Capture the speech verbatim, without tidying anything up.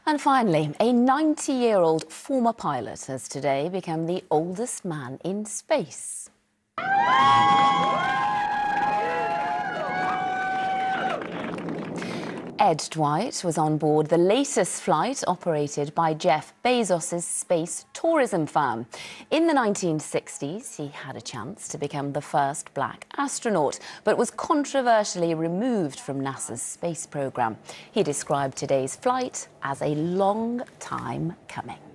And finally, a ninety-year-old former pilot has today become the oldest man in space. Ed Dwight was on board the latest flight operated by Jeff Bezos' space tourism firm. In the nineteen sixties, he had a chance to become the first black astronaut, but was controversially removed from NASA's space program. He described today's flight as a long time coming.